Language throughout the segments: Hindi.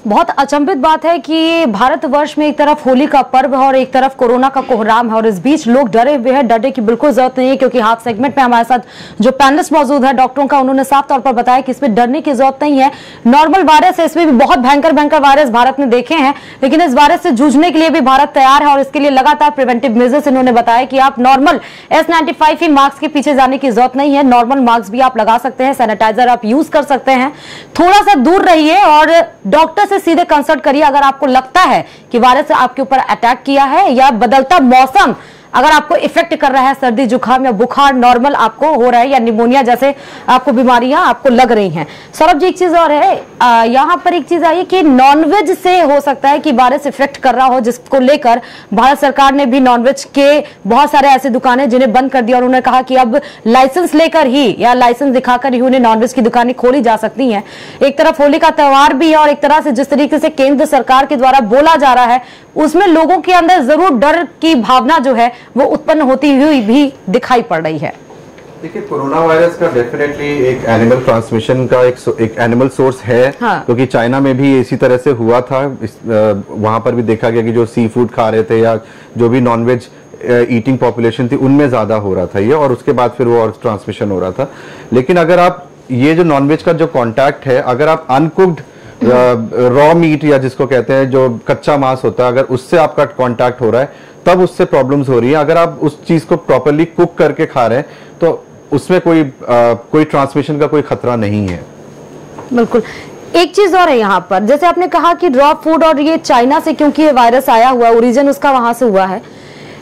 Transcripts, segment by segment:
बहुत अचंभित बात है कि भारतवर्ष में एक तरफ होली का पर्व है और एक तरफ कोरोना का कोहराम है और इस बीच लोग डरे हुए हैं। डरने की बिल्कुल जरूरत नहीं है, क्योंकि हाथ सेगमेंट में हमारे साथ जो पैनलिस्ट मौजूद है डॉक्टरों का, उन्होंने साफ तौर पर बताया कि इसमें डरने की जरूरत नहीं है। नॉर्मल वायरस है, इसमें भी बहुत भयंकर वायरस भारत ने देखे हैं, लेकिन इस वायरस से जूझने के लिए भी भारत तैयार है और इसके लिए लगातार प्रिवेंटिव मेजर्स इन्होंने बताया कि आप नॉर्मल N95 ही मास्क के पीछे जाने की जरूरत नहीं है। नॉर्मल मास्क भी आप लगा सकते हैं, सैनिटाइजर आप यूज कर सकते हैं, थोड़ा सा दूर रहिए और डॉक्टर से सीधे कंसल्ट करिए अगर आपको लगता है कि वायरस आपके ऊपर अटैक किया है या बदलता मौसम अगर आपको इफेक्ट कर रहा है, सर्दी जुकाम या बुखार नॉर्मल आपको हो रहा है या निमोनिया जैसे आपको बीमारियां आपको लग रही हैं। सौरभ जी, एक चीज और है, यहां पर एक चीज आई कि नॉनवेज से हो सकता है कि वायरस इफेक्ट कर रहा हो, जिसको लेकर भारत सरकार ने भी नॉनवेज के बहुत सारे ऐसे दुकानें जिन्हें बंद कर दिया और उन्होंने कहा कि अब लाइसेंस लेकर ही या लाइसेंस दिखाकर ही उन्हें नॉनवेज की दुकानें खोली जा सकती हैं। एक तरफ होली का त्योहार भी है और एक तरह से जिस तरीके से केंद्र सरकार के द्वारा बोला जा रहा है उसमें लोगों के अंदर जरूर डर की भावना जो है वो उत्पन्न होती हुई भी दिखाई पड़ रही है। देखिए, कोरोना वायरस का डेफिनेटली एक एनिमल ट्रांसमिशन का एक एनिमल सोर्स है, क्योंकि चाइना में भी इसी तरह से हुआ था। वहां पर भी देखा गया कि जो सी फूड खा रहे थे या जो भी नॉनवेज ईटिंग पॉपुलेशन थी उनमें ज्यादा हो रहा था ये, और उसके बाद फिर वो और ट्रांसमिशन हो रहा था। लेकिन अगर आप ये जो नॉनवेज का जो कॉन्टैक्ट है, अगर आप अनकुक्ड रॉ मीट या जिसको कहते हैं जो कच्चा मांस होता है, अगर उससे आपका कांटेक्ट हो रहा है तब उससे प्रॉब्लम्स हो रही है। अगर आप उस चीज को प्रॉपर्ली कुक करके खा रहे हैं तो उसमें कोई ट्रांसमिशन का कोई खतरा नहीं है। बिल्कुल। एक चीज और है यहाँ पर, जैसे आपने कहा कि रॉ फूड और ये चाइना से क्योंकि ये वायरस आया हुआ, ओरिजिन उसका वहां से हुआ है।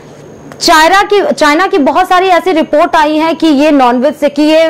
चाइना की बहुत सारी ऐसी रिपोर्ट आई है कि ये नॉनवेज से, कि ये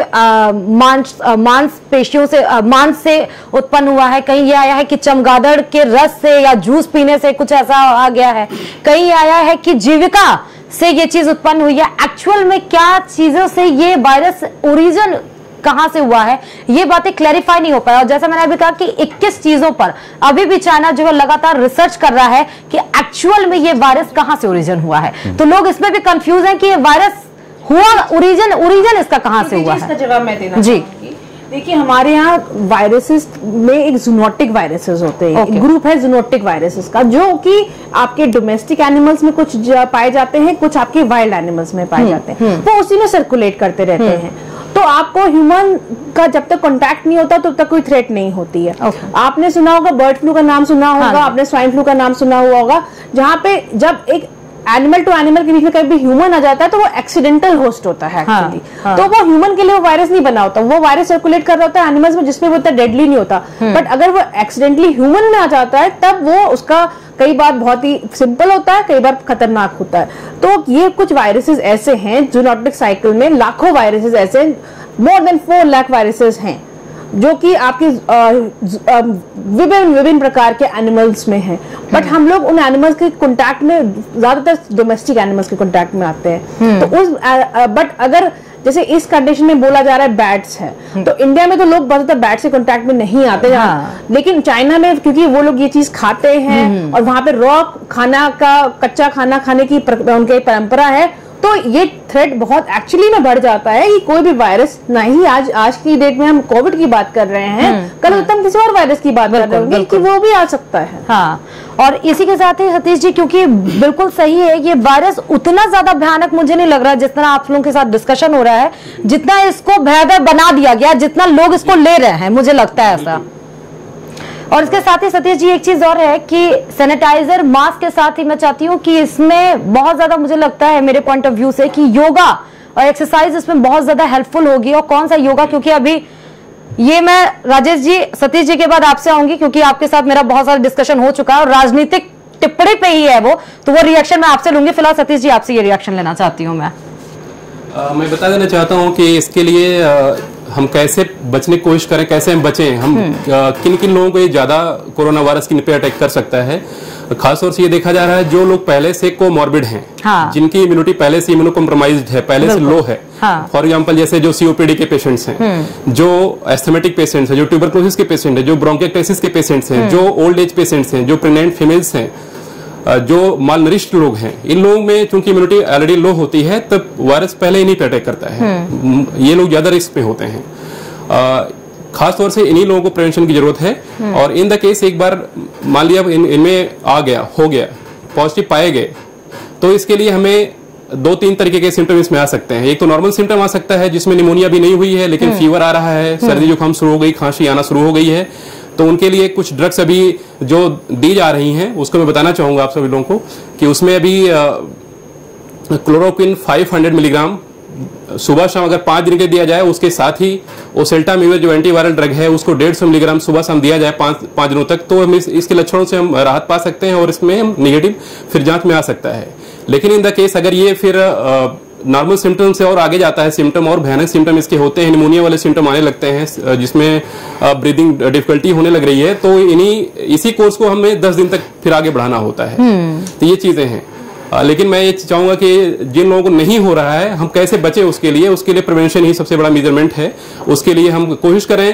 मांसपेशियों से, मांस से उत्पन्न हुआ है। कहीं ये आया है कि चमगादड़ के रस से या जूस पीने से कुछ ऐसा आ गया है। कहीं आया है कि जीविका से ये चीज उत्पन्न हुई है। एक्चुअल में क्या चीजों से ये वायरस ओरिजिन कहां से हुआ है, ये बातें क्लैरिफाई नहीं हो पाया। और जैसा मैंने अभी कहा कि 21 चीजों पर अभी भी चाइना जो है लगातार रिसर्च कर रहा है कि एक्चुअल में ये वायरस कहां से ओरिजिन हुआ है। तो लोग इसमें भी कंफ्यूज हैं कि ये वायरस हुआ, ओरिजिन इसका कहां से हुआ है। इसका जवाब मैं देना जी। देखिए, हमारे यहाँ वायरसेस में एक जूनोटिक वायरसेस होते हैं। एक ग्रुप है जूनोटिक वायरसेस का, जो कि आपके डोमेस्टिक एनिमल्स में कुछ पाए जाते हैं, कुछ आपके वाइल्ड एनिमल्स में पाए जाते हैं। वो उसी में सर्कुलेट करते रहते हैं। तो आपको ह्यूमन का जब तक कांटेक्ट नहीं होता तब तक कोई थ्रेट नहीं होती है। आपने सुना होगा, बर्ड फ्लू का नाम सुना होगा, आपने स्वाइन फ्लू का नाम सुना हुआ होगा, जहाँ पे जब एक एनिमल टू एनिमल के बीच में कभी भी ह्यूमन आ जाता है तो वो एक्सीडेंटल होस्ट होता है एक्चुअली। तो वो ह्यूमन के लिए वो वायरस नहीं बना होता, वो वायरस सर्कुलेट कर रहा होता है एनिमल्स में, जिसमें वो इतना डेडली नहीं होता। बट अगर वो एक्सीडेंटली ह्यूमन में आ जाता है तब वो उसका कई बार बहुत ही सिंपल होता है, कई बार खतरनाक होता है। तो ये कुछ वायरसेस ऐसे हैं जूनोटिक साइकिल में, लाखों वायरसेस ऐसे, मोर देन 4 लाख वायरसेस हैं जो कि आपके विभिन्न प्रकार के एनिमल्स में हैं। बट हम लोग उन एनिमल्स के कांटेक्ट में, ज्यादातर डोमेस्टिक एनिमल्स के कांटेक्ट में आते हैं। तो उस बट अगर जैसे इस कंडीशन में बोला जा रहा है बैट्स है, तो इंडिया में तो लोग ज्यादातर बैट से कांटेक्ट में नहीं आते। लेकिन चाइना में क्योंकि वो लोग ये चीज खाते हैं और वहां पे रॉ खाना का, कच्चा खाना खाने की उनकी परंपरा है, तो ये थ्रेट बहुत एक्चुअली में बढ़ जाता है कि कोई भी वायरस, ना ही आज की डेट में हम कोविड की बात कर रहे हैं, कल तो हम किसी और वायरस की बात कर रहे होंगे कि वो भी आ सकता है। हाँ, और इसी के साथ ही सतीश जी, क्योंकि बिल्कुल सही है, ये वायरस उतना ज्यादा भयानक मुझे नहीं लग रहा है जितना आप लोगों के साथ डिस्कशन हो रहा है, जितना इसको भयावह बना दिया गया, जितना लोग इसको ले रहे हैं, मुझे लगता है ऐसा। और इसके साथ ही सतीश जी एक चीज और है कि सैनिटाइजर, मास्क के साथ ही मैं चाहती हूँ कि इसमें बहुत ज्यादा मुझे लगता है मेरे पॉइंट ऑफ व्यू से कि योगा और एक्सरसाइज इसमें बहुत ज्यादा हेल्पफुल होगी। और कौन सा योगा, क्योंकि अभी ये मैं राजेश जी, सतीश जी के बाद आपसे आऊंगी, क्योंकि आपके साथ मेरा बहुत सारा डिस्कशन हो चुका है और राजनीतिक टिप्पणी पे ही है वो, तो वो रिएक्शन मैं आपसे लूंगी। फिलहाल सतीश जी आपसे ये रिएक्शन लेना चाहती हूँ मैं बता देना चाहता हूँ कि इसके लिए हम कैसे बचने की कोशिश करें, कैसे हम बचें, हम किन किन लोगों को ये ज्यादा कोरोना वायरस की पे अटैक कर सकता है। खासतौर से ये देखा जा रहा है जो लोग पहले से कोमॉर्बिड हैं, जिनकी इम्यूनिटी पहले से इम्यूनो कॉम्प्रोमाइज्ड है, पहले से लो है। फॉर एग्जांपल जैसे जो सीओपीडी के पेशेंट्स हैं, जो एस्थमेटिक पेशेंट्स हैं, जो ट्यूबरकुलोसिस के पेशेंट हैं, जो ब्रोंकियोटाइटिस के पेशेंट्स हैं, जो ओल्ड एज पेशेंट्स हैं, जो प्रेग्नेंट फीमेल्स हैं, जो मालनरिश्ड लोग हैं, इन लोगों में चूंकि इम्यूनिटी ऑलरेडी लो होती है तब वायरस पहले ही नहीं अटैक करता है। ये लोग ज्यादा रिस्क पे होते हैं। खासतौर से इन्हीं लोगों को प्रिवेंशन की जरूरत है। और इन द केस एक बार मान लिया इनमें आ गया, हो गया, पॉजिटिव पाए गए, तो इसके लिए हमें 2-3 तरीके के सिम्टम इसमें आ सकते हैं। एक तो नॉर्मल सिम्टम आ सकता है जिसमें निमोनिया भी नहीं हुई है लेकिन फीवर आ रहा है, सर्दी जुकाम शुरू हो गई, खांसी आना शुरू हो गई है, तो उनके लिए कुछ ड्रग्स अभी जो दी जा रही हैं उसको मैं बताना चाहूंगा आप सभी लोगों को कि उसमें अभी क्लोरोक्विन 500 मिलीग्राम सुबह शाम अगर 5 दिन के दिया जाए, उसके साथ ही ओसेल्टामिविर जो एंटीवायरल ड्रग है उसको 150 मिलीग्राम सुबह शाम दिया जाए 5 दिनों तक, तो हम इसके लक्षणों से हम राहत पा सकते हैं और इसमें हम निगेटिव फिर जांच में आ सकता है। लेकिन इन द केस अगर ये फिर नॉर्मल सिम्टम से और आगे जाता है, सिम्टम और भयानक सिम्टम इसके होते हैं, निमोनिया वाले सिम्टम आने लगते हैं जिसमें ब्रीदिंग डिफिकल्टी होने लग रही है, तो इसी कोर्स को हमें 10 दिन तक फिर आगे बढ़ाना होता है। तो ये चीजें हैं। लेकिन मैं ये चाहूंगा कि जिन लोगों को नहीं हो रहा है हम कैसे बचे, उसके लिए प्रिवेंशन ही सबसे बड़ा मेजरमेंट है। उसके लिए हम कोशिश करें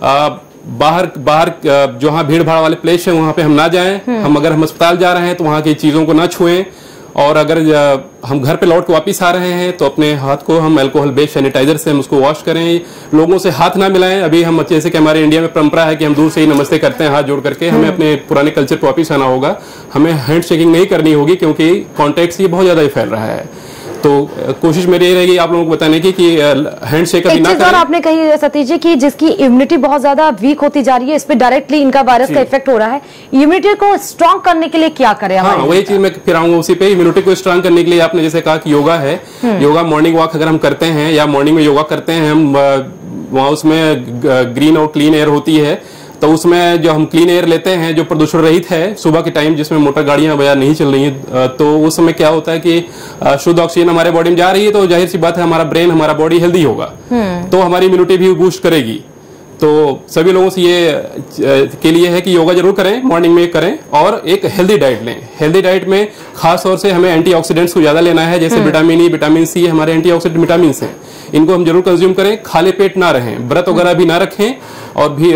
बाहर जहाँ भीड़ भाड़ वाले प्लेस है वहां पे हम ना जाएं। अगर हम अस्पताल जा रहे हैं तो वहां की चीजों को ना छुएं, और अगर हम घर पे लौट के वापस आ रहे हैं तो अपने हाथ को हम अल्कोहल बेस्ड सैनिटाइजर से हम उसको वॉश करें, लोगों से हाथ ना मिलाएं। अभी हम जैसे कि हमारे इंडिया में परंपरा है कि हम दूर से ही नमस्ते करते हैं हाथ जोड़ करके, हमें अपने पुराने कल्चर पे वापस आना होगा, हमें हैंड शेकिंग नहीं करनी होगी क्योंकि कॉन्टैक्ट से बहुत ज्यादा फैल रहा है। तो कोशिश मेरी ये रहेगी आप लोगों को बताने की कि हैंड शेक अभी ना करें। आपने कही सतीश जी की जिसकी इम्यूनिटी बहुत ज्यादा वीक होती जा रही है, इस पे डायरेक्टली इनका वायरस का इफेक्ट हो रहा है, इम्यूनिटी को स्ट्रांग करने के लिए क्या करें? हाँ, वही चीज मैं फिर आऊंगा उसी पे। इम्यूनिटी को स्ट्रांग करने के लिए आपने जैसे कहा कि योगा है, योगा मॉर्निंग वॉक अगर हम करते हैं या मॉर्निंग में योगा करते हैं हम, वहां उसमें ग्रीन और क्लीन एयर होती है, तो उसमें जो हम क्लीन एयर लेते हैं जो प्रदूषण रहित है सुबह के टाइम जिसमें मोटर गाड़ियां वगैरह नहीं चल रही हैं, तो उस समय क्या होता है कि शुद्ध ऑक्सीजन हमारे बॉडी में जा रही है, तो जाहिर सी बात है हमारा ब्रेन हमारा बॉडी हेल्दी होगा, तो हमारी इम्यूनिटी भी बूस्ट करेगी। तो सभी लोगों से ये के लिए है कि योगा जरूर करें, मॉर्निंग में करें, और एक हेल्दी डाइट लें। हेल्दी डाइट में खास तौर से हमें एंटीऑक्सीडेंट्स को ज्यादा लेना है, जैसे विटामिन ई, विटामिन सी हमारे एंटीऑक्सीडेंट विटामिन हैं, इनको हम जरूर कंज्यूम करें। खाली पेट ना रहें, व्रत वगैरह भी ना रखें, और भी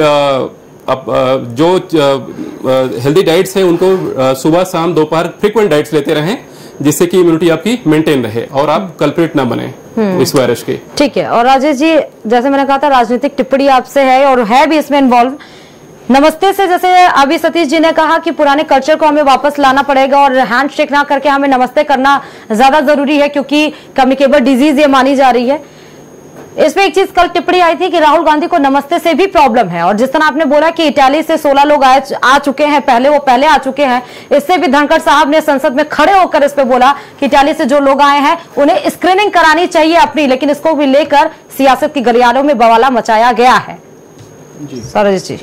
जो हेल्दी डाइट्स हैं उनको सुबह शाम दोपहर फ्रीक्वेंट डाइट्स लेते रहें, जिससे कि इम्यूनिटी आपकी मेंटेन रहे और आप कल्प्रिट ना बने इस वायरस के। ठीक है। और राजेश जी, जैसे मैंने कहा था राजनीतिक टिप्पणी आपसे है और है भी इसमें इन्वॉल्व। नमस्ते से जैसे अभी सतीश जी ने कहा कि पुराने कल्चर को हमें वापस लाना पड़ेगा और हैंडशेक ना करके हमें नमस्ते करना ज्यादा जरूरी है क्योंकि कम्युनिकेबल डिजीज ये मानी जा रही है। इसमें एक चीज कल टिप्पणी आई थी कि राहुल गांधी को नमस्ते से भी प्रॉब्लम है, और जिस तरह आपने बोला कि इटाली से 16 लोग आ चुके हैं, पहले आ चुके हैं, इससे भी धनखड़ साहब ने संसद में खड़े होकर इस पे बोला कि इटाली से जो लोग आए हैं उन्हें स्क्रीनिंग करानी चाहिए अपनी, लेकिन इसको भी लेकर सियासत की गलियारों में बवाला मचाया गया है। जी सरोज जी,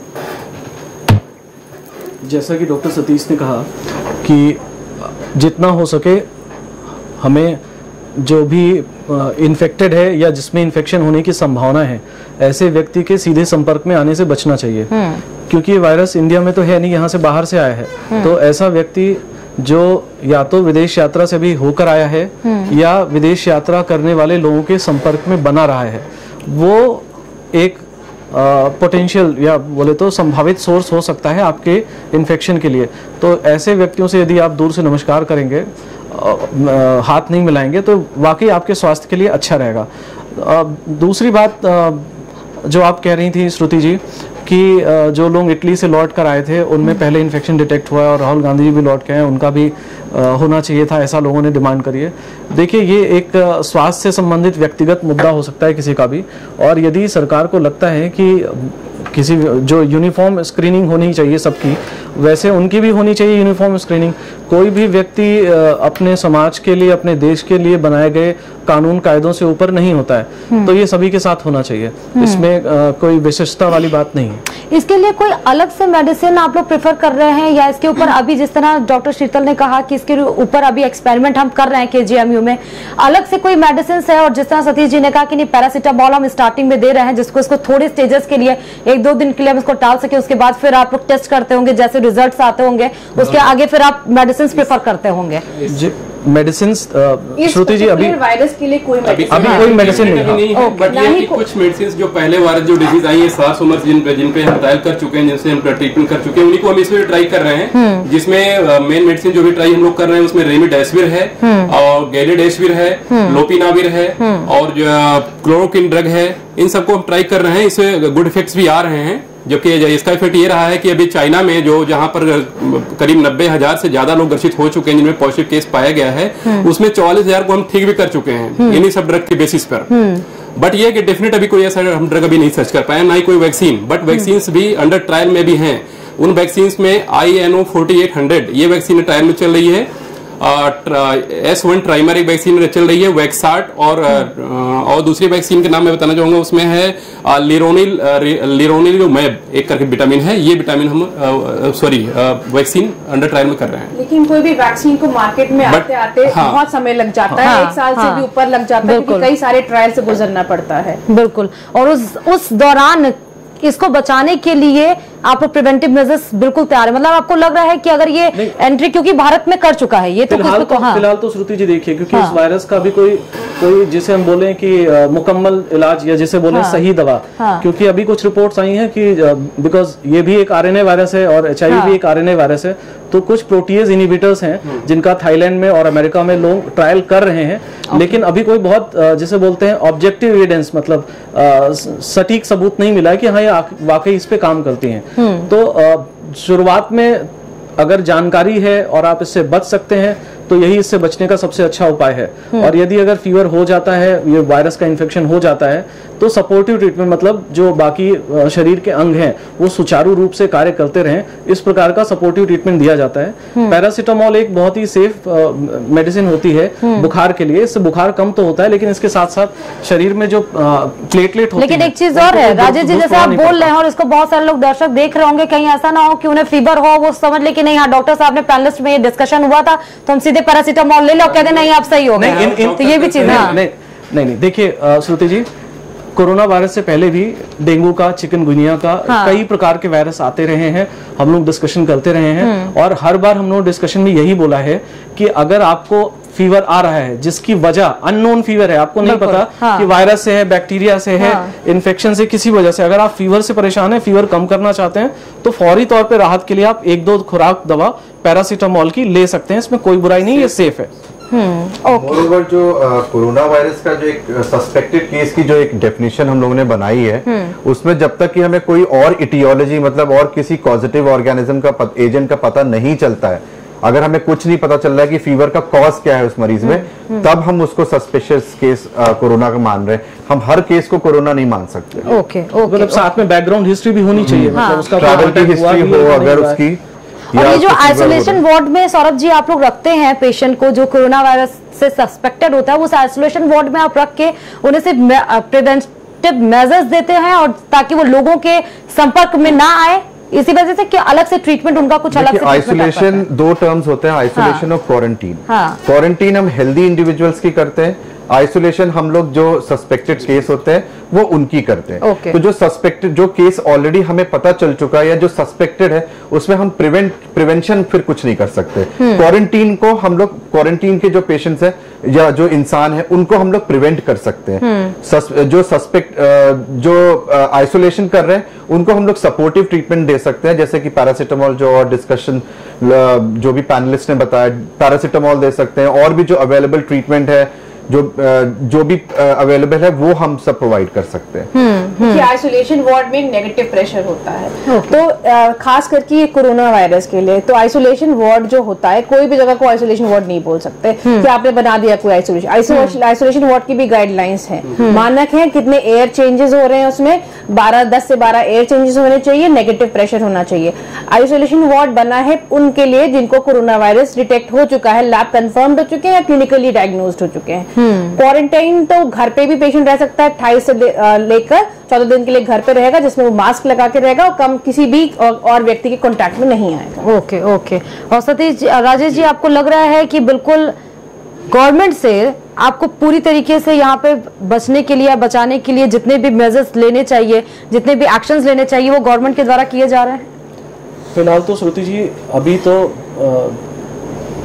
जैसा कि डॉक्टर सतीश ने कहा कि जितना हो सके हमें जो भी इन्फेक्टेड है या जिसमें इन्फेक्शन होने की संभावना है ऐसे व्यक्ति के सीधे संपर्क में आने से बचना चाहिए, क्योंकि ये वायरस इंडिया में तो है नहीं, यहाँ से बाहर से आया है। तो ऐसा व्यक्ति जो या तो विदेश यात्रा से भी होकर आया है या विदेश यात्रा करने वाले लोगों के संपर्क में बना रहा है, वो एक पोटेंशियल या बोले तो संभावित सोर्स हो सकता है आपके इन्फेक्शन के लिए। तो ऐसे व्यक्तियों से यदि आप दूर से नमस्कार करेंगे, हाथ नहीं मिलाएंगे, तो वाकई आपके स्वास्थ्य के लिए अच्छा रहेगा। दूसरी बात जो आप कह रही थी श्रुति जी कि जो लोग इटली से लौट कर आए थे उनमें पहले इन्फेक्शन डिटेक्ट हुआ और राहुल गांधी जी भी लौट के आए, उनका भी होना चाहिए था, ऐसा लोगों ने डिमांड करी है। देखिए, ये एक स्वास्थ्य से संबंधित व्यक्तिगत मुद्दा हो सकता है किसी का भी, और यदि सरकार को लगता है कि किसी जो यूनिफॉर्म स्क्रीनिंग होनी चाहिए सबकी, वैसे उनकी भी होनी चाहिए यूनिफॉर्म स्क्रीनिंग। कोई भी व्यक्ति अपने समाज के लिए, अपने देश के लिए बनाए गए कानून कायदों से ऊपर नहीं होता है, तो ये सभी के साथ होना चाहिए, इसमें कोई विशिष्टता वाली बात नहीं है। इसके लिए कोई अलग से मेडिसिन आप लोग प्रेफर कर रहे हैं, या इसके ऊपर अभी जिस तरह डॉक्टर शीतल ने कहा कि इसके ऊपर अभी एक्सपेरिमेंट हम कर रहे हैं KGMU में, अलग से कोई मेडिसिन है? और जिस तरह सतीश जी ने कहा कि नहीं, पैरासीटामोल हम स्टार्टिंग में दे रहे हैं, जिसको इसको थोड़े स्टेजेस के लिए 1-2 दिन के लिए हम इसको टाल सके, उसके बाद फिर आप लोग टेस्ट करते होंगे, जैसे रिजल्ट्स आते होंगे उसके आगे फिर आप मेडिसिन प्रेफर करते होंगे। मेडिसिन श्रुति जी अभी वायरस के लिए कोई अभी कोई मेडिसिन नहीं है, बट ये कि कुछ मेडिसिन जो पहले वायरस जो डिजीज आई है SARS उमर्स जिन पे हम ट्रायल कर चुके हैं, जिनसे हम ट्रीटमेंट कर चुके हैं, उन्हीं को हम इसमें ट्राई कर रहे हैं, जिसमें मेन मेडिसिन जो भी ट्राई हम लोग कर रहे हैं उसमें रेमडेसिविर है और गैलिडेसिविर है, लोपिनाविर है और क्लोरोक्विन ड्रग है। इन सबको हम ट्राई कर रहे हैं, इससे गुड इफेक्ट्स भी आ रहे हैं। जबकि इसका इफेक्ट ये रहा है कि अभी चाइना में जहां पर करीब 90,000 से ज्यादा लोग ग्रसित हो चुके हैं, जिनमें पॉजिटिव केस पाया गया है, उसमें 44,000 को हम ठीक भी कर चुके हैं इन्हीं सब ड्रग के बेसिस पर। बट ये कि डेफिनेट अभी कोई ऐसा हम ड्रग अभी नहीं सर्च कर पाए, ना ही कोई वैक्सीन, बट वैक्सीन भी अंडर ट्रायल में भी हैं। उन वैक्सीन में INO 4800 ये वैक्सीन ट्रायल में चल रही है, S1 ट्राइमर एक वैक्सीन चल रही है, वैक्सार्ट और दूसरी वैक्सीन के नाम मैं बताना चाहूंगा, उसमें है लिरोनिलुमैब एक करके विटामिन है। ये विटामिन हम वैक्सीन अंडर ट्रायल में कर रहे हैं। लेकिन कोई भी वैक्सीन को मार्केट में आते आते बहुत समय लग जाता है, 1 साल से भी ऊपर लग जाता है, क्योंकि कई सारे ट्रायल से गुजरना पड़ता है। बिल्कुल, और उस दौरान इसको बचाने के लिए आप प्रिवेंटिव मेजर्स बिल्कुल तैयार है, मतलब आपको लग रहा है कि अगर ये एंट्री, क्योंकि भारत में कर चुका है ये, तो फिलहाल तो श्रुति जी देखिए, क्योंकि इस वायरस का भी कोई जिसे हम बोले कि मुकम्मल इलाज या जिसे बोले सही दवा, क्योंकि अभी कुछ रिपोर्ट्स आई हैं कि बिकॉज ये भी एक RNA वायरस है और HIV भी एक RNA वायरस है, तो कुछ प्रोटीएज इनहिबिटर्स हैं जिनका थाईलैंड में और अमेरिका में लोग ट्रायल कर रहे हैं, लेकिन अभी कोई बहुत जिसे बोलते हैं ऑब्जेक्टिव एविडेंस, मतलब सटीक सबूत नहीं मिला है कि हाँ ये वाकई इस पे काम करती हैं। तो शुरुआत में अगर जानकारी है और आप इससे बच सकते हैं तो यही इससे बचने का सबसे अच्छा उपाय है। और यदि अगर फीवर हो जाता है, ये वायरस का इन्फेक्शन हो जाता है, तो सपोर्टिव ट्रीटमेंट, मतलब जो बाकी शरीर के अंग हैं वो सुचारू रूप से कार्य करते रहें, इस प्रकार का सपोर्टिव ट्रीटमेंट दिया जाता है। पैरासीटामोल एक बहुत ही सेफ मेडिसिन होती है बुखार के लिए, इससे बुखार कम तो होता है, लेकिन इसके साथ साथ शरीर में जो प्लेटलेट होती है। लेकिन एक चीज और है राजेश जी, जैसे आप बोल रहे हैं और इसको बहुत सारे लोग दर्शक देख रहे होंगे, कहीं ऐसा ना हो कि उन्हें फीवर हो, वो समझ ले कि नहीं हाँ डॉक्टर साहब ने पैनलिस्ट में ये डिस्कशन हुआ था तो हम सीधे पैरासीटामोल ले लो, कहते नहीं आप सही हो गए, तो ये भी चीज है। नहीं देखिए श्रुति जी, कोरोना वायरस से पहले भी डेंगू का, चिकनगुनिया का, कई प्रकार के वायरस आते रहे हैं, हम लोग डिस्कशन करते रहे हैं, और हर बार हम लोग डिस्कशन में यही बोला है कि अगर आपको फीवर आ रहा है जिसकी वजह अननोन फीवर है, आपको नहीं पता कि वायरस से है, बैक्टीरिया से है, इन्फेक्शन से, किसी वजह से अगर आप फीवर से परेशान है, फीवर कम करना चाहते हैं, तो फौरी तौर पे राहत के लिए आप 1-2 खुराक दवा पैरासीटामोल की ले सकते हैं, इसमें कोई बुराई नहीं, ये सेफ है। मोreover जो कोरोना वायरस का जो एक सस्पेक्टेड केस की जो एक डेफिनेशन हम लोगों ने बनाई है, उसमें जब तक कि हमें कोई और इटियोलॉजी, मतलब और किसी पॉजिटिव ऑर्गेनिज्म का एजेंट का पता नहीं चलता है, अगर हमें कुछ नहीं पता चल रहा है कि फीवर का कॉज क्या है उस मरीज में, तब हम उसको सस्पिशियस केस कोरोना का मान रहे हैं। हम हर केस को कोरोना नहीं मान सकते। ओके, मतलब साथ में बैकग्राउंड हिस्ट्री भी होनी चाहिए, मतलब उसका ट्रैवल की हिस्ट्री हो अगर उसकी। और ये जो आइसोलेशन वार्ड में सौरभ जी आप लोग रखते हैं पेशेंट को जो कोरोना वायरस से सस्पेक्टेड होता है, उस आइसोलेशन वार्ड में आप रख के उन्हें सिर्फ प्रिवेंटिव मेजर्स देते हैं, और ताकि वो लोगों के संपर्क में ना आए, इसी वजह से कि अलग से ट्रीटमेंट उनका कुछ अलग से आइसोलेशन 2 टर्म्स होते हैं, आइसोलेशन और क्वारंटीन। क्वारंटीन हम हेल्दी इंडिविजुअल्स की करते हैं, आइसोलेशन हम लोग जो सस्पेक्टेड केस होते हैं वो उनकी करते हैं। तो जो सस्पेक्टेड, जो केस ऑलरेडी हमें पता चल चुका है या जो सस्पेक्टेड है, उसमें हम प्रिवेंशन फिर कुछ नहीं कर सकते। क्वारंटीन को हम लोग, क्वारंटीन के जो पेशेंट्स हैं या जो इंसान है, उनको हम लोग प्रिवेंट कर सकते हैं। जो आइसोलेशन कर रहे हैं उनको हम लोग सपोर्टिव ट्रीटमेंट दे सकते हैं, जैसे कि पैरासीटामोल, जो और डिस्कशन जो भी पैनलिस्ट ने बताया, पैरासीटामोल दे सकते हैं, और भी जो अवेलेबल ट्रीटमेंट है, जो भी अवेलेबल है वो हम सब प्रोवाइड कर सकते हैं। कि आइसोलेशन वार्ड में नेगेटिव प्रेशर होता है, तो खास करके ये कोरोना वायरस के लिए तो आइसोलेशन वार्ड जो होता है, कोई भी जगह को आइसोलेशन वार्ड नहीं बोल सकते कि आपने बना दिया कोई आइसोलेशन। आइसोलेशन वार्ड की भी गाइडलाइंस है, मानक है, कितने एयर चेंजेस हो रहे हैं उसमें, 10 से 12 एयर चेंजेस होने चाहिए, नेगेटिव प्रेशर होना चाहिए। आइसोलेशन वार्ड बना है उनके लिए जिनको कोरोना वायरस डिटेक्ट हो चुका है, लैब कंफर्म्ड हो चुके हैं या क्लिनिकली डायग्नोस्ड हो चुके हैं। क्वारंटाइन तो घर पे भी पेशेंट रह सकता है, 28 से लेकर 14 दिन के लिए घर पे रहेगा, जिसमें वो मास्क लगा के रहेगा और कम किसी भी और व्यक्ति के कांटेक्ट में नहीं आएगा। ओके। और सतीश राजेश जी, आपको लग रहा है कि बिल्कुल गवर्नमेंट से आपको पूरी तरीके से यहाँ पे बचने के लिए, बचाने के लिए जितने भी मेजर्स लेने चाहिए, जितने भी एक्शंस लेने चाहिए, वो गवर्नमेंट के द्वारा किए जा रहे हैं? फिलहाल तो श्रुति जी अभी तो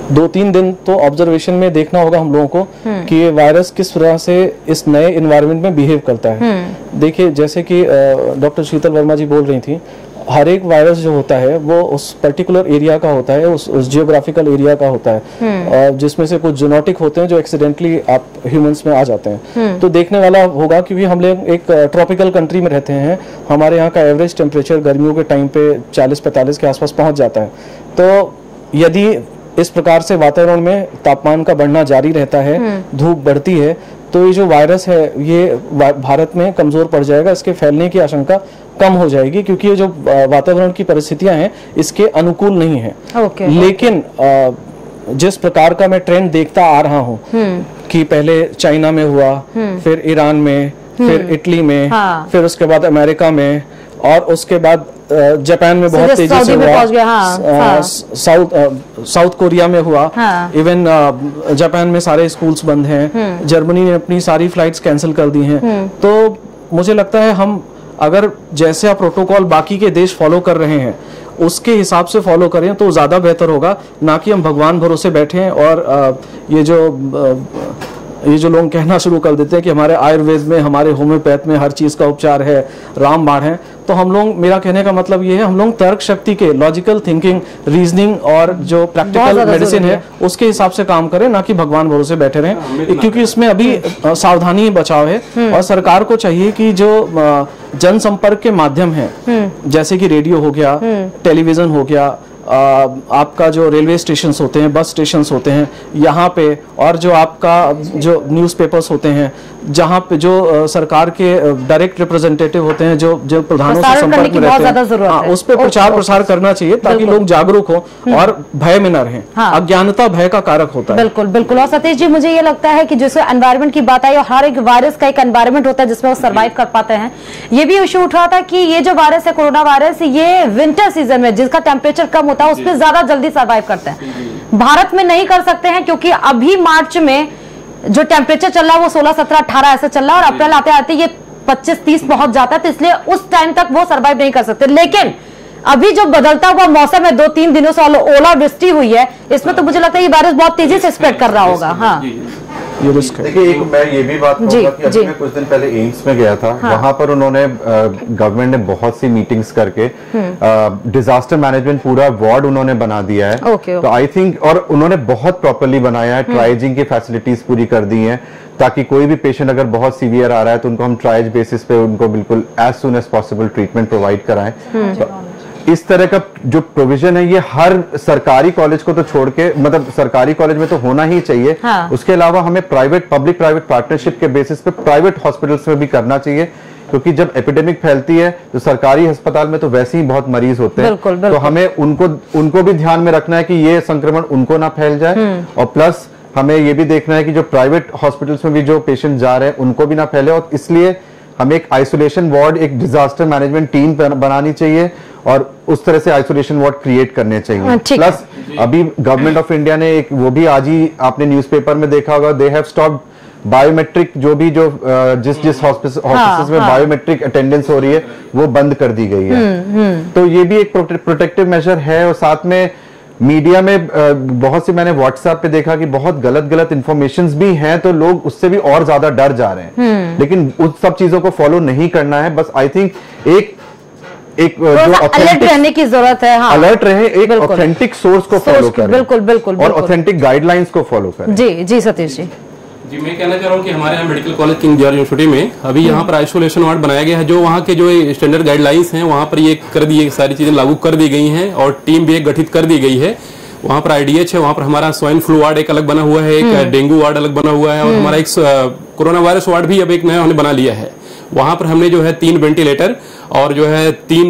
2-3 दिन तो ऑब्जर्वेशन में देखना होगा हम लोगों को कि ये वायरस किस तरह से इस नए एनवायरनमेंट में बिहेव करता है। देखिए, जैसे कि डॉक्टर शीतल वर्मा जी बोल रही थी, हर एक वायरस जो होता है वो उस पर्टिकुलर एरिया का होता है, उस जियोग्राफिकल एरिया का होता है, जिसमें से कुछ जेनेटिक होते हैं जो एक्सीडेंटली आप ह्यूमंस में आ जाते हैं। तो देखने वाला होगा, क्योंकि हम लोग एक ट्रॉपिकल कंट्री में रहते हैं, हमारे यहाँ का एवरेज टेम्परेचर गर्मियों के टाइम पे 40-45 के आसपास पहुंच जाता है। तो यदि इस प्रकार से वातावरण में तापमान का बढ़ना जारी रहता है, धूप बढ़ती है, तो ये जो वायरस है ये भारत में कमजोर पड़ जाएगा, इसके फैलने की आशंका कम हो जाएगी, क्योंकि ये जो वातावरण की परिस्थितियां हैं इसके अनुकूल नहीं है। लेकिन जिस प्रकार का मैं ट्रेंड देखता आ रहा हूँ कि पहले चाइना में हुआ, फिर ईरान में, फिर इटली में, फिर उसके बाद अमेरिका में, और उसके बाद जापान में बहुत तेजी से हुआ, साउथ कोरिया में हुआ, इवन जापान में सारे स्कूल्स बंद हैं, जर्मनी ने अपनी सारी फ्लाइट्स कैंसिल कर दी हैं। तो मुझे लगता है हम अगर जैसे आप प्रोटोकॉल बाकी के देश फॉलो कर रहे हैं उसके हिसाब से फॉलो करें तो ज्यादा बेहतर होगा, ना कि हम भगवान भरोसे बैठे और ये जो लोग कहना शुरू कर देते हैं कि हमारे आयुर्वेद में, हमारे होम्योपैथ में हर चीज का उपचार है, रामबाण है। तो हम लोग, मेरा कहने का मतलब ये है, हम लोग तर्क शक्ति के, लॉजिकल थिंकिंग, रीजनिंग और जो प्रैक्टिकल मेडिसिन है उसके हिसाब से काम करें, ना कि भगवान भरोसे बैठे रहें, क्योंकि इसमें अभी सावधानी बचाव है। और सरकार को चाहिए कि जो जनसंपर्क के माध्यम है, जैसे कि रेडियो हो गया, टेलीविजन हो गया, आपका जो रेलवे स्टेशन होते हैं, बस स्टेशन होते हैं यहाँ पे, और जो आपका जो न्यूज़पेपर्स होते हैं, जहाँ पे जो सरकार के डायरेक्ट रिप्रेजेंटेटिव होते हैं, जो प्रधानों से संपर्क में रहते हैं, उस पर प्रचार प्रसार करना चाहिए, ताकि लोग जागरूक हो और भय में न रहें। अज्ञानता भय का कारक होता है। बिल्कुल बिल्कुल। और सतीश जी, मुझे ये लगता है कि जैसे एनवायरमेंट की बात आई, और हर एक वायरस का एक एनवायरमेंट होता है जिसमें वो सर्वाइव कर पाते हैं। ये भी इशू उठ रहा था कि ये जो वायरस है, कोरोना वायरस, ये विंटर सीजन में जिसका टेम्परेचर कम होता है उस पर ज्यादा जल्दी सर्वाइव करते हैं। भारत में नहीं कर सकते हैं, क्योंकि अभी मार्च में जो टेम्परेचर चल रहा है वो 16, 17, 18 ऐसे चल रहा है, और अप्रैल आते आते ये 25, 30 पहुंच जाता है, तो इसलिए उस टाइम तक वो सर्वाइव नहीं कर सकते। लेकिन अभी जो बदलता हुआ मौसम है, 2-3 दिनों से ओलावृष्टि हुई है, इसमें तो मुझे लगता है ये वायरस बहुत तेजी से स्प्रेड कर रहा होगा। हाँ, ये रिस्क है। देखिए, एक मैं ये भी बात कहूंगा कि अभी मैं कुछ दिन पहले एम्स में गया था, वहां पर उन्होंने गवर्नमेंट ने बहुत सी मीटिंग्स करके डिजास्टर मैनेजमेंट पूरा वार्ड उन्होंने बना दिया है। तो आई थिंक, और उन्होंने बहुत प्रॉपर्ली बनाया है, ट्राइजिंग की फैसिलिटीज पूरी कर दी हैं, ताकि कोई भी पेशेंट अगर बहुत सीवियर आ रहा है तो उनको हम ट्राइज बेसिस पे उनको बिल्कुल as soon as possible treatment provide कराएं। इस तरह का जो प्रोविजन है ये हर सरकारी कॉलेज को तो छोड़ के, मतलब सरकारी कॉलेज में तो होना ही चाहिए। उसके अलावा हमें पब्लिक प्राइवेट पार्टनरशिप के बेसिस पे प्राइवेट हॉस्पिटल्स में भी करना चाहिए, क्योंकि जब एपिडेमिक फैलती है तो सरकारी अस्पताल में तो वैसे ही बहुत मरीज होते हैं। तो हमें उनको भी ध्यान में रखना है कि ये संक्रमण उनको ना फैल जाए, और प्लस हमें ये भी देखना है कि जो प्राइवेट हॉस्पिटल्स में भी जो पेशेंट जा रहे हैं उनको भी ना फैले। और इसलिए हमें एक आइसोलेशन वार्ड, एक डिजास्टर मैनेजमेंट टीम बनानी चाहिए, और उस तरह से आइसोलेशन वार्ड क्रिएट करने चाहिए। प्लस अभी गवर्नमेंट ऑफ इंडिया ने एक, वो भी आज ही आपने न्यूज़पेपर में देखा होगा, दे हैव स्टॉप्ड बायोमेट्रिक, जिस हॉस्पिटल्स में बायोमेट्रिक अटेंडेंस हो रही है वो बंद कर दी गई है। तो ये भी एक प्रोटेक्टिव मेजर है। और साथ में मीडिया में बहुत सी, मैंने व्हाट्सएप पे देखा कि बहुत गलत इंफॉर्मेशंस भी हैं, तो लोग उससे भी और ज्यादा डर जा रहे हैं। लेकिन उस सब चीजों को फॉलो नहीं करना है। बस आई थिंक एक जो अलर्ट रहने की जरूरत है। हाँ, अलर्ट रहे, एक ऑथेंटिक सोर्स को फॉलो करें। बिल्कुल। और ऑथेंटिक गाइडलाइंस को फॉलो करें। जी सतीश जी, मैं कहना चाह रहा हूँ कि हमारे यहाँ medical college King George university में अभी यहाँ पर आइसोलेशन वार्ड बनाया गया है, जो वहाँ के जो स्टैंडर्ड गाइडलाइंस हैं वहाँ पर ये कर दी, सारी चीजें लागू कर दी गई हैं, और टीम भी एक गठित कर दी गई है। वहाँ पर IDH है, वहाँ पर हमारा स्वाइन फ्लू वार्ड एक अलग बना हुआ है, एक डेंगू वार्ड अलग बना हुआ है, और हमारा एक कोरोना वायरस वार्ड भी अब एक नया हमने बना लिया है। वहां पर हमने जो है 3 वेंटिलेटर और जो है 3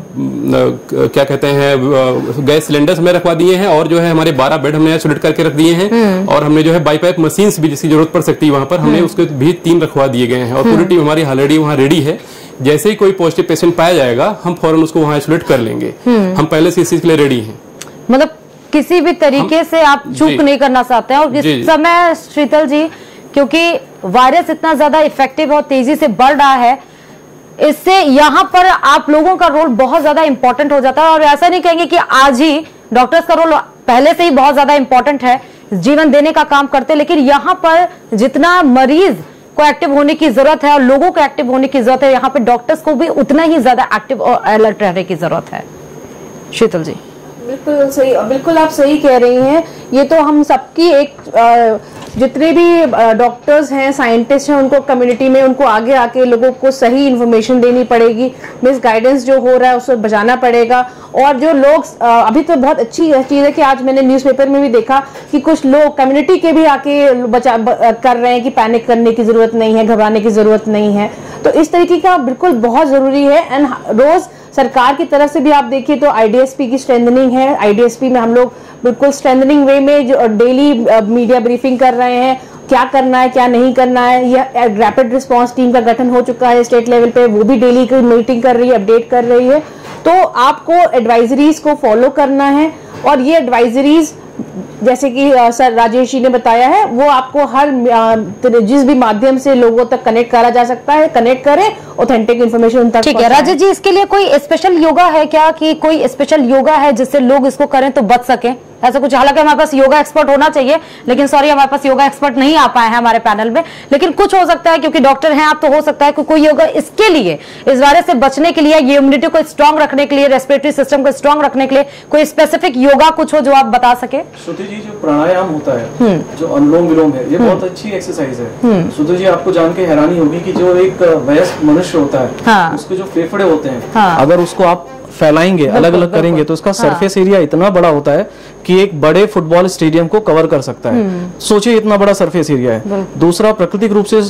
क्या कहते हैं गैस सिलेंडर्स में रखवा दिए हैं, और जो है हमारे 12 बेड हमने आइसोलेट करके रख दिए हैं, और हमने जो है बाईपाइप मशीन्स भी जिसकी जरूरत पड़ सकती है वहां पर हमने उसके भी 3 रखवा दिए गए हैं, और पूरी टीम हमारी ऑलरेडी वहां रेडी है। जैसे ही कोई पॉजिटिव पेशेंट पाया जाएगा हम फौरन उसको वहां आइसोलेट कर लेंगे। हम पहले से इस चीज के लिए रेडी हैं। मतलब किसी भी तरीके से आप चूक नहीं करना चाहते हैं। और इस समय शीतल जी, क्योंकि वायरस इतना ज्यादा इफेक्टिव और तेजी से बढ़ रहा है, इससे यहाँ पर आप लोगों का रोल बहुत ज्यादा इंपॉर्टेंट हो जाता है। और ऐसा नहीं कहेंगे कि आज ही डॉक्टर्स का रोल पहले से ही बहुत ज्यादा इंपॉर्टेंट है, जीवन देने का काम करते हैं, लेकिन यहाँ पर जितना मरीज को एक्टिव होने की जरूरत है और लोगों को एक्टिव होने की जरूरत है, यहाँ पे डॉक्टर्स को भी उतना ही ज्यादा एक्टिव और अलर्ट रहने की जरूरत है। शीतल जी। बिल्कुल सही, बिल्कुल आप सही कह रही हैं। ये तो हम सबकी एक जितने भी डॉक्टर्स हैं, साइंटिस्ट हैं, उनको कम्युनिटी में उनको आगे आके लोगों को सही इन्फॉर्मेशन देनी पड़ेगी। मिस गाइडेंस जो हो रहा है उसको बचाना पड़ेगा। और जो लोग अभी तो बहुत अच्छी चीज़ है कि आज मैंने न्यूज़पेपर में भी देखा कि कुछ लोग कम्युनिटी के भी आके कर रहे हैं कि पैनिक करने की जरूरत नहीं है, घबराने की जरूरत नहीं है। तो इस तरीके का बिल्कुल बहुत जरूरी है। एंड रोज सरकार की तरफ से भी आप देखिए तो आईडीएसपी की स्ट्रेंथनिंग है। आईडीएसपी में हम लोग बिल्कुल स्ट्रेंथनिंग वे में जो डेली मीडिया ब्रीफिंग कर रहे हैं, क्या करना है क्या नहीं करना है। यह रैपिड रिस्पांस टीम का गठन हो चुका है स्टेट लेवल पे, वो भी डेली की मीटिंग कर रही है, अपडेट कर रही है। तो आपको एडवाइजरीज को फॉलो करना है और ये एडवाइजरीज जैसे कि सर राजेश जी ने बताया है, वो आपको हर जिस भी माध्यम से लोगों तक कनेक्ट करा जा सकता है, कनेक्ट करें, ऑथेंटिक इन्फॉर्मेशन उन तक। ठीक है राजेश जी, इसके लिए कोई स्पेशल योगा है क्या, कि कोई स्पेशल योगा है जिससे लोग इसको करें तो बच सकें, ऐसा कुछ? हालांकि हमारे पास योगा एक्सपर्ट होना चाहिए, लेकिन सॉरी हमारे पास योगा एक्सपर्ट नहीं आ पाए हैं हमारे पैनल में, लेकिन कुछ हो सकता है क्योंकि डॉक्टर हैं आप, तो हो सकता है कि कोई योगा इसके लिए, इस वायरस से बचने के लिए, इम्यूनिटी को स्ट्रांग रखने के लिए, रेस्पिरेटरी सिस्टम को स्ट्रांग रखने के लिए कोई स्पेसिफिक योगा कुछ हो जो आप बता सके। श्रुति जी, जो प्राणायाम होता है, जो अनुलोम विलोम है, ये बहुत अच्छी एक्सरसाइज है। श्रुति जी, आपको जान के हैरानी होगी कि जो एक वयस्क मनुष्य होता है, उसके जो फेफड़े होते हैं, अगर उसको आप फैलाएंगे, अलग अलग करेंगे, तो उसका सरफेस एरिया इतना बड़ा होता है कि एक बड़े फुटबॉल स्टेडियम को कवर कर सकता है। सोचिए इतना बड़ा सरफेस एरिया है। दूसरा, प्राकृतिक रूप से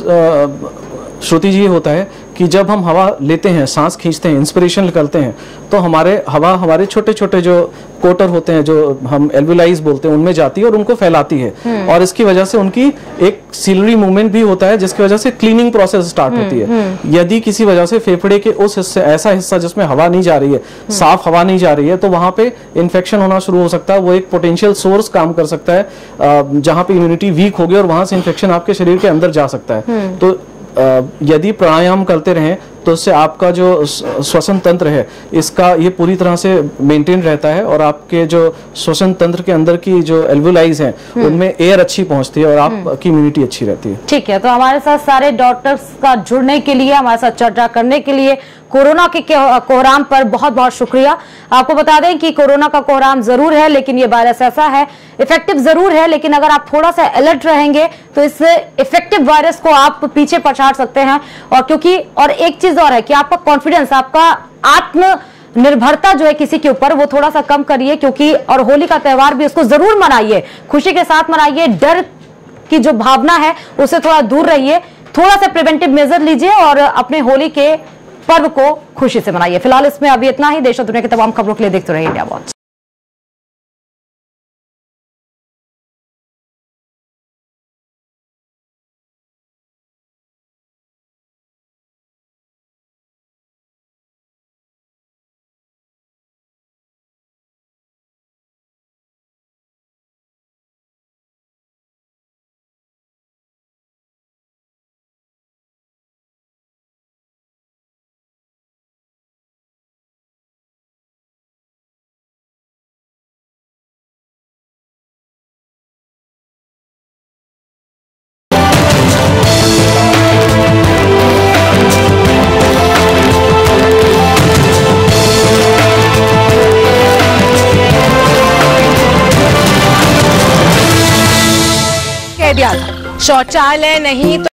श्रुति जी होता है कि जब हम हवा लेते हैं, सांस खींचते हैं, इंस्पिरेशन निकलते हैं, तो हमारे छोटे छोटे जो कोटर होते हैं, जो हम एल्विलाइज बोलते हैं, उनमें जाती है और उनको फैलाती है। और इसकी वजह से उनकी एक सीलरी मूवमेंट भी होता है, जिसकी वजह से क्लीनिंग प्रोसेस स्टार्ट होती है। यदि किसी वजह से फेफड़े के उस हिस्से, ऐसा हिस्सा जिसमें हवा नहीं जा रही है, साफ हवा नहीं जा रही है, तो वहां पे इन्फेक्शन होना शुरू हो सकता है। वो एक पोटेंशियल सोर्स काम कर सकता है, जहां पे इम्यूनिटी वीक होगी और वहां से इन्फेक्शन आपके शरीर के अंदर जा सकता है। तो यदि प्राणायाम करते रहें तो इससे आपका जो श्वसन तंत्र है, इसका ये पूरी तरह से मेंटेन रहता है और आपके जो श्वसन तंत्र के अंदर की जो एल्वुलाइज हैं, उनमें एयर अच्छी पहुंचती है और आपकी इम्यूनिटी अच्छी रहती है। ठीक है, तो हमारे साथ सारे डॉक्टर्स का जुड़ने के लिए, हमारे साथ चर्चा करने के लिए, कोरोना के कोहराम पर बहुत बहुत शुक्रिया। आपको बता दें कि कोरोना का कोहराम जरूर है, लेकिन ये वायरस ऐसा है, इफेक्टिव जरूर है, लेकिन अगर आप थोड़ा सा अलर्ट रहेंगे तो इस इफेक्टिव वायरस को आप पीछे पछाड़ सकते हैं। और एक चीज और है कि आपका कॉन्फिडेंस, आपका आत्मनिर्भरता जो है किसी के ऊपर, वो थोड़ा सा कम करिए, क्योंकि और होली का त्योहार भी उसको जरूर मनाइए, खुशी के साथ मनाइए। डर की जो भावना है उससे थोड़ा दूर रहिए, थोड़ा सा प्रिवेंटिव मेजर लीजिए और अपने होली के पर्व को खुशी से मनाइए। फिलहाल इसमें अभी इतना ही। देश और दुनिया की तमाम खबरों के लिए देखते रहिए इंडिया वॉच। शौचालय नहीं तो